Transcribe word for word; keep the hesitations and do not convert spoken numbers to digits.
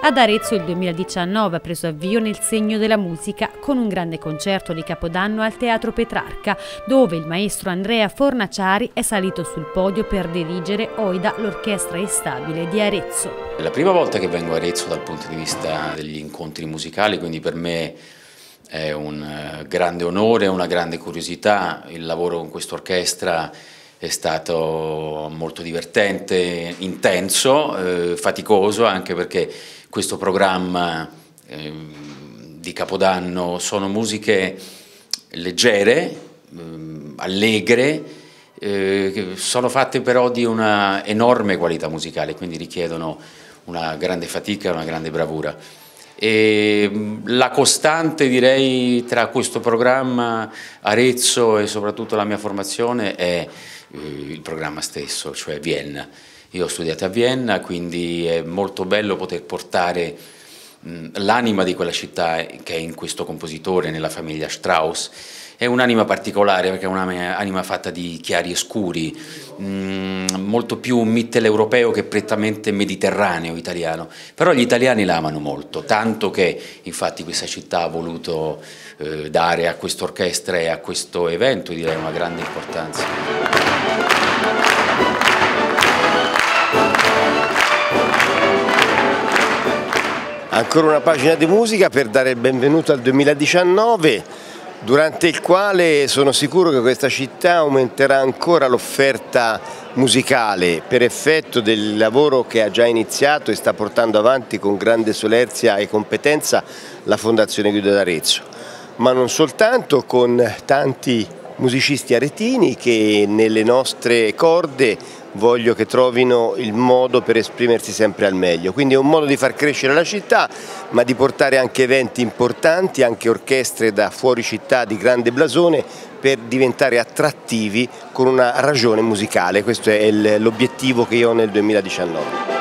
Ad Arezzo il duemiladiciannove ha preso avvio nel segno della musica con un grande concerto di Capodanno al Teatro Petrarca, dove il maestro Andrea Fornaciari è salito sul podio per dirigere Oida, l'orchestra instabile di Arezzo. È la prima volta che vengo a Arezzo dal punto di vista degli incontri musicali, quindi per me è un grande onore, una grande curiosità. Il lavoro con questa orchestra è stato molto divertente, intenso, eh, faticoso, anche perché questo programma eh, di Capodanno sono musiche leggere, eh, allegre, eh, che sono fatte però di una enorme qualità musicale, quindi richiedono una grande fatica e una grande bravura. E la costante, direi, tra questo programma Arezzo e soprattutto la mia formazione è il programma stesso, cioè Vienna. Io ho studiato a Vienna, quindi è molto bello poter portare l'anima di quella città che è in questo compositore, nella famiglia Strauss. È un'anima particolare perché è un'anima fatta di chiari e scuri, mh, molto più mitteleuropeo che prettamente mediterraneo italiano, però gli italiani la amano molto, tanto che infatti questa città ha voluto eh, dare a questa orchestra e a questo evento, direi, una grande importanza. Ancora una pagina di musica per dare il benvenuto al duemiladiciannove, durante il quale sono sicuro che questa città aumenterà ancora l'offerta musicale per effetto del lavoro che ha già iniziato e sta portando avanti con grande solerzia e competenza la Fondazione Guido d'Arezzo, ma non soltanto, con tanti musicisti aretini che nelle nostre corde voglio che trovino il modo per esprimersi sempre al meglio. Quindi è un modo di far crescere la città, ma di portare anche eventi importanti, anche orchestre da fuori città di grande blasone, per diventare attrattivi con una ragione musicale. Questo è l'obiettivo che io ho nel duemiladiciannove.